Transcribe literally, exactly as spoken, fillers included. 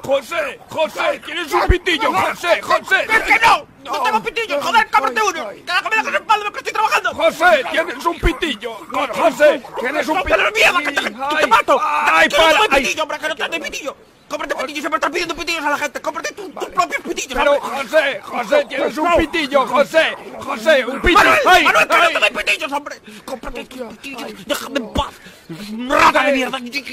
José, José, ¿tienes un pitillo? José, José. ¡Es que no! ¡No tengo pitillos! ¡Joder, cómprate uno! ¡Que la comida que se espalda que estoy trabajando! José, tienes un pitillo. José, tienes un pitillo. ¡Pero mierda, que te, que te mato! ¡Ay, ¡Que no para! tengo pitillo, hombre, que no tengo pitillo! ¡Cómprate pitillos! Siempre estás pidiendo pitillos a la gente. ¡Cómprate tus tu propios pitillos! Pero, hombre. José, José, tienes un pitillo, José. José, un pitillo. ¡Manuel! ¡Ay, ¡Manuel, que no ay! tengo pitillos, hombre! ¡Cómprate tus pitillos! ¡Déjame en paz! ¡Rata de mierda!